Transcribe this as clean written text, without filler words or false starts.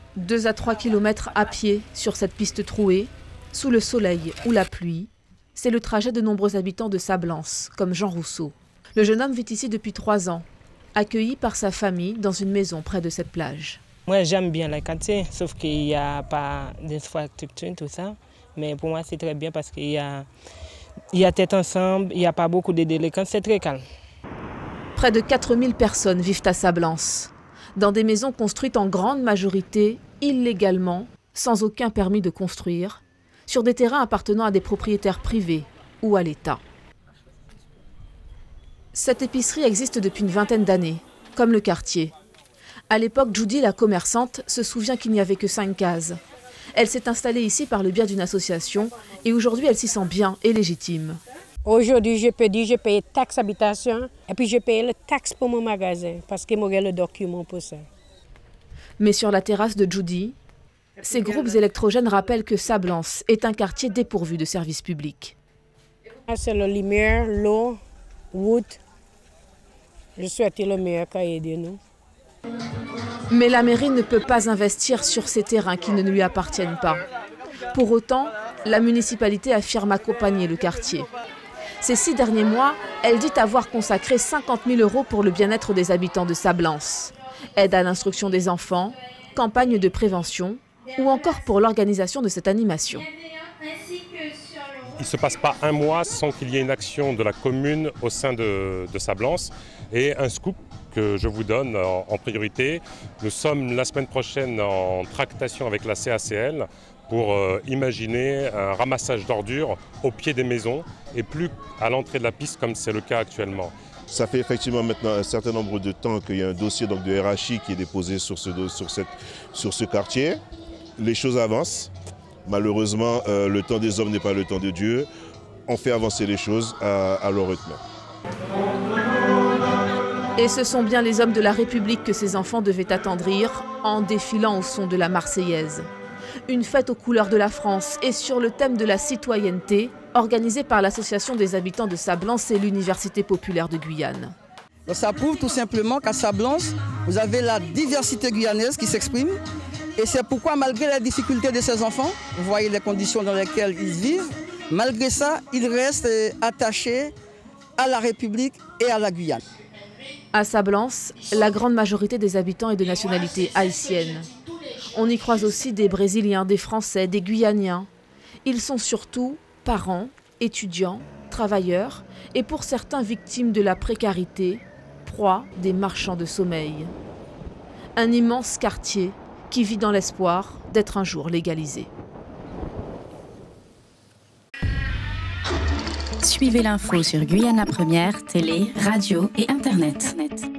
2 à 3 kilomètres à pied sur cette piste trouée, sous le soleil ou la pluie, c'est le trajet de nombreux habitants de Sablance, comme Jean Rousseau. Le jeune homme vit ici depuis 3 ans, accueilli par sa famille dans une maison près de cette plage. Moi, j'aime bien le quartier, sauf qu'il n'y a pas d'infrastructure, tout ça. Mais pour moi, c'est très bien parce qu'il y a tête ensemble, il n'y a pas beaucoup de délinquants, c'est très calme. Près de 4000 personnes vivent à Sablance, dans des maisons construites en grande majorité illégalement, sans aucun permis de construire, sur des terrains appartenant à des propriétaires privés ou à l'État. Cette épicerie existe depuis une vingtaine d'années, comme le quartier. À l'époque, Judy, la commerçante, se souvient qu'il n'y avait que 5 cases. Elle s'est installée ici par le biais d'une association et aujourd'hui, elle s'y sent bien et légitime. Aujourd'hui, je peux dire que je paye taxe habitation et puis je paye la taxe pour mon magasin parce que j'ai le document pour ça. Mais sur la terrasse de Judy, ces groupes électrogènes rappellent que Sablance est un quartier dépourvu de services publics. C'est la lumière, l'eau, route. Je souhaite le meilleur qu'à aider nous. Mais la mairie ne peut pas investir sur ces terrains qui ne lui appartiennent pas. Pour autant, la municipalité affirme accompagner le quartier. Ces 6 derniers mois, elle dit avoir consacré 50 000 € pour le bien-être des habitants de Sablance. Aide à l'instruction des enfants, campagne de prévention ou encore pour l'organisation de cette animation. Il ne se passe pas un mois sans qu'il y ait une action de la commune au sein de Sablance. Et un scoop que je vous donne en priorité, nous sommes la semaine prochaine en tractation avec la CACL pour imaginer un ramassage d'ordures au pied des maisons et plus à l'entrée de la piste comme c'est le cas actuellement. Ça fait effectivement maintenant un certain nombre de temps qu'il y a un dossier donc, de RHI qui est déposé sur ce quartier. Les choses avancent. Malheureusement, le temps des hommes n'est pas le temps de Dieu. On fait avancer les choses à leur rythme. Et ce sont bien les hommes de la République que ces enfants devaient attendrir en défilant au son de la Marseillaise. Une fête aux couleurs de la France et sur le thème de la citoyenneté, organisée par l'Association des habitants de Sablance et l'Université populaire de Guyane. Ça prouve tout simplement qu'à Sablance, vous avez la diversité guyanaise qui s'exprime. Et c'est pourquoi, malgré la difficulté de ces enfants, vous voyez les conditions dans lesquelles ils vivent, malgré ça, ils restent attachés à la République et à la Guyane. À Sablance, la grande majorité des habitants est de nationalité haïtienne. On y croise aussi des Brésiliens, des Français, des Guyaniens. Ils sont surtout parents, étudiants, travailleurs et pour certains victimes de la précarité, proie des marchands de sommeil. Un immense quartier qui vit dans l'espoir d'être un jour légalisé. Suivez l'info sur Guyana Première, télé, radio et internet.